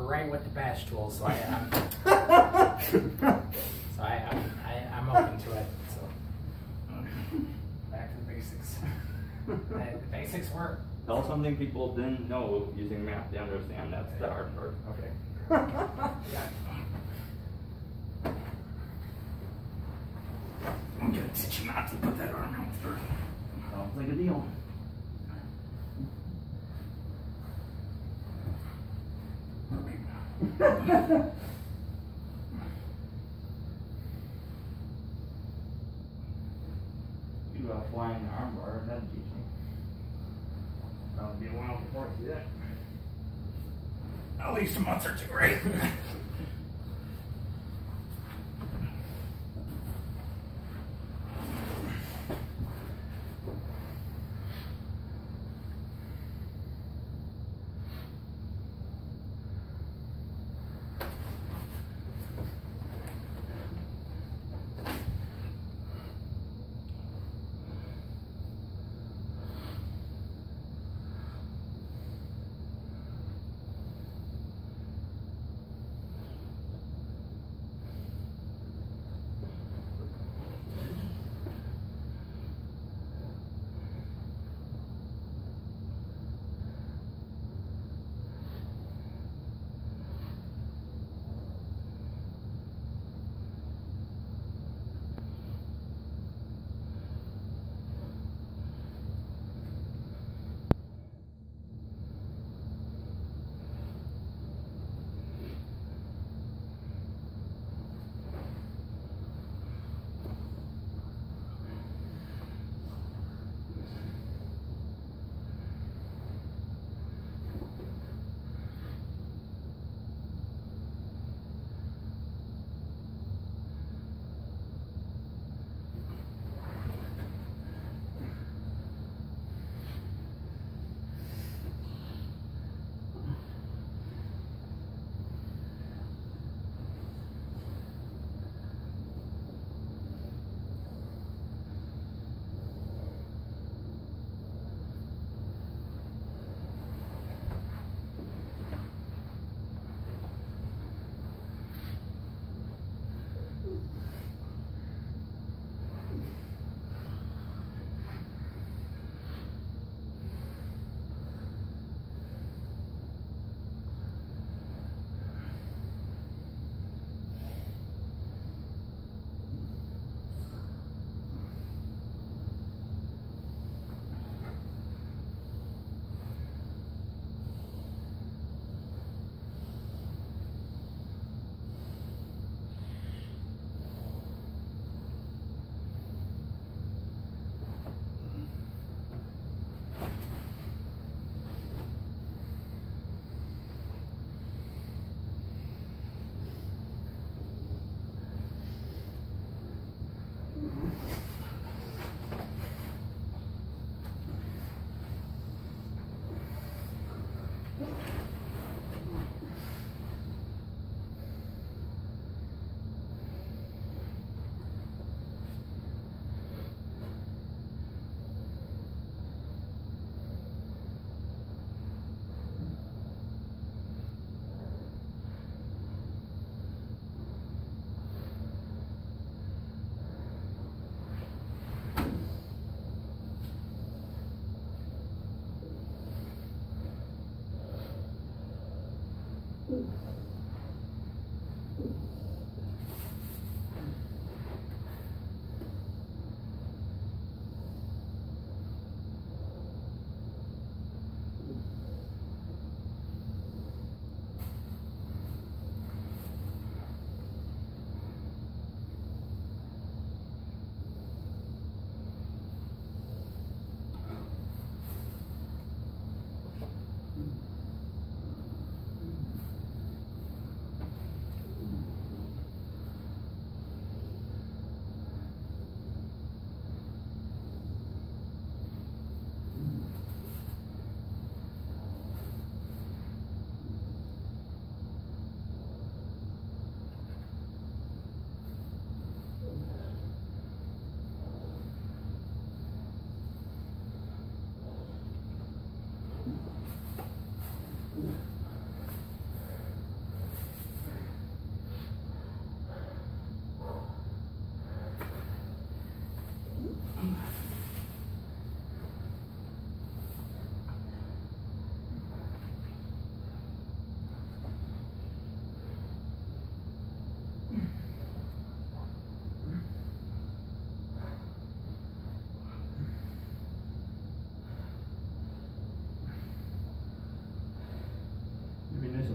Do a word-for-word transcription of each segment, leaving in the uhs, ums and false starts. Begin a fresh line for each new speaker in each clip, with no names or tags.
right with the bash tools, so I am. so I, I'm, I, I'm open to it. So back to the basics. the, the basics work.
Tell something people didn't know using math to understand. That's the hard part.
Okay. yeah.
I'm gonna teach you not to put that arm out first. Sounds like a deal. You got flying arm bar, that'd teach me. That'll be a while before I see that. At least a month or two, right?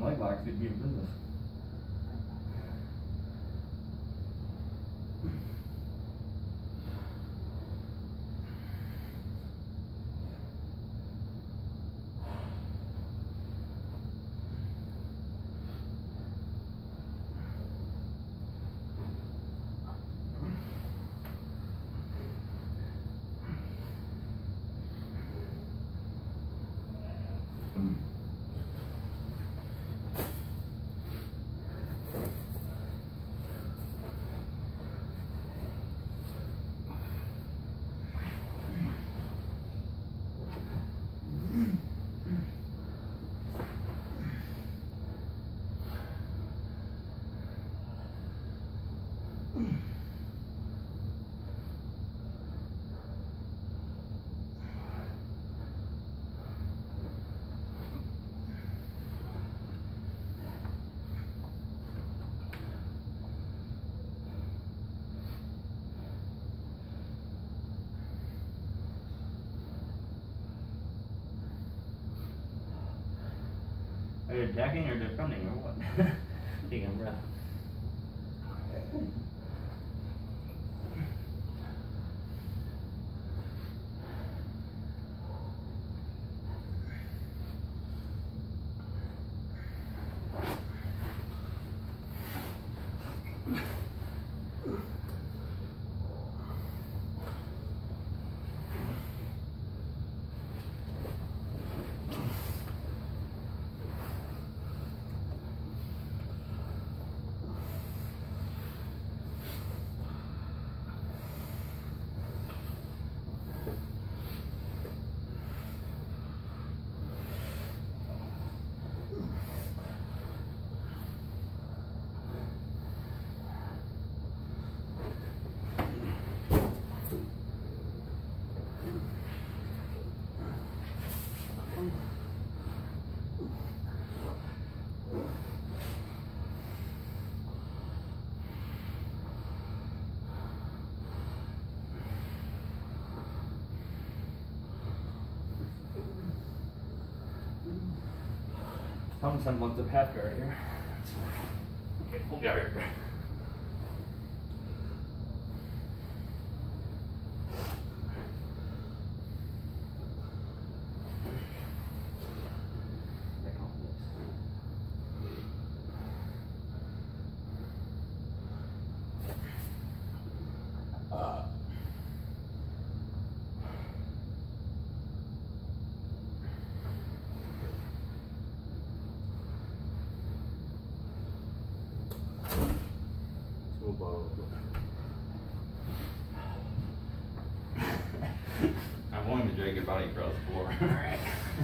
leg locks, you'd be in business. Are you attacking or defending or what? Taking a breath. Some semblance of half guard here. Okay, full guard. I'm willing to drag your body across the floor. Alright.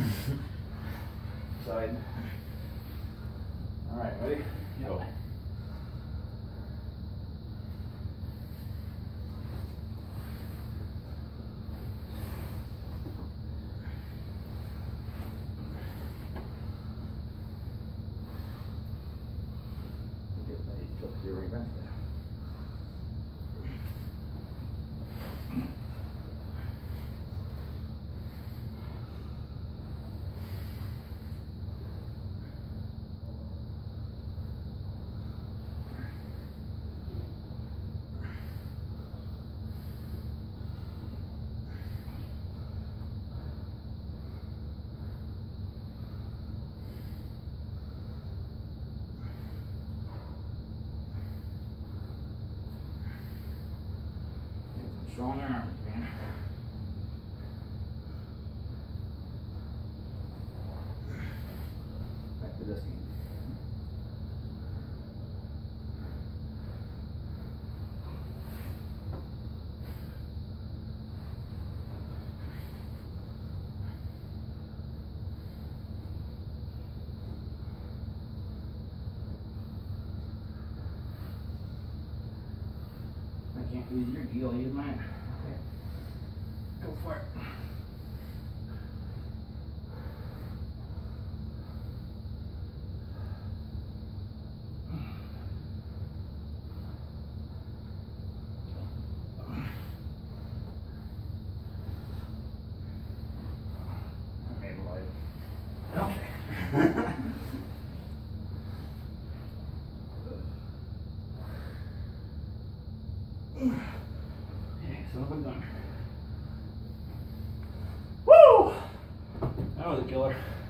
Side. Alright, ready? Go. You're right back there. Strong arms, man. Back to this game. I can't use your deal, use mine. Okay. Go for it. Okay. was a killer.